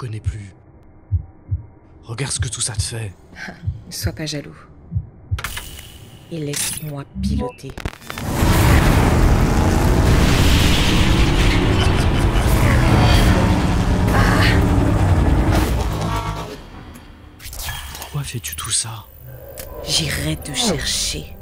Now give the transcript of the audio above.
reconnais plus. Regarde ce que tout ça te fait. Ne sois pas jaloux. Et laisse-moi piloter. Pourquoi fais-tu tout ça? J'irai te chercher.